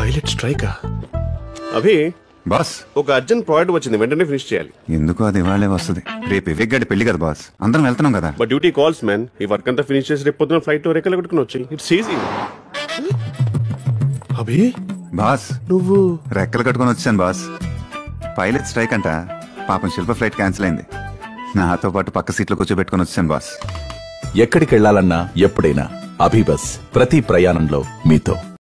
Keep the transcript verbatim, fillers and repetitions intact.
Pilot స్ట్రైకా? Abhi boss, ఒక urgent project వచ్చింది, వెంటనే ఫినిష్ చేయాలి. ఎందుకు అది ఇవాళే వస్తుంది. రేపు వివేక్ గడి పెళ్లి కదా బాస్, అందరం వెళ్తున్నాం కదా. But duty calls man. ఈ వర్క్ అంతా ఫినిష్ చేసి రేపు పొద్దున ఫ్లైట్ రెక్కలు కొట్టుకుని వచ్చి ఇట్స్ ఈజీ. అభి బాస్, నువ్వు రెక్కలు కట్టుకుని వచ్చాను బాస్. పైలట్ స్ట్రైక్ అంట, పాపం శిల్ప ఫ్లైట్ క్యాన్సిల్ అయింది. నాతో పాటు పక్క సీట్లో కూర్చోబెట్టుకుని వచ్చాను బాస్. ఎక్కడికి వెళ్లాలన్నా ఎప్పుడైనా అభిబస్, ప్రతి ప్రయాణంలో మీతో.